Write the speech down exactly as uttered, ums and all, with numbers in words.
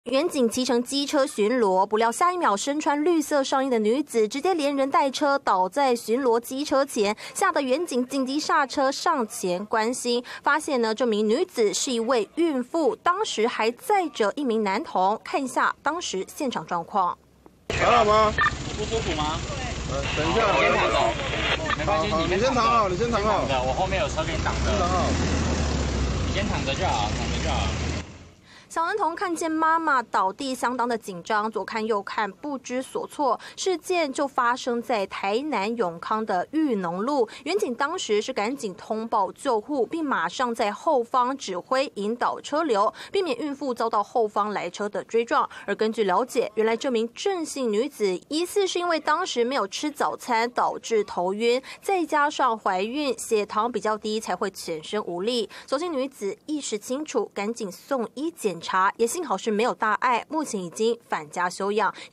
远警骑乘机车巡逻，不料下一秒身穿绿色上衣的女子直接连人带车倒在巡逻机车前，吓得远警紧急刹车上前关心，发现呢这名女子是一位孕妇，当时还载着一名男童。看一下当时现场状况。 还好吗？ 不舒服吗？ 呃，等一下，我先躺着，没关系， 你先躺好，你先躺好。 我后面有车给你挡着。 躺好。 你先躺着就好，躺着就好。 小男童看见妈妈倒地，相当的紧张，左看右看，不知所措。事件就发生在台南永康的裕农路，远警当时是赶紧通报救护，并马上在后方指挥引导车流，避免孕妇遭到后方来车的追撞。而根据了解，原来这名郑姓女子疑似是因为当时没有吃早餐导致头晕，再加上怀孕，血糖比较低，才会全身无力。所幸女子意识清楚，赶紧送医检查，也幸好是没有大碍，目前已经返家休养。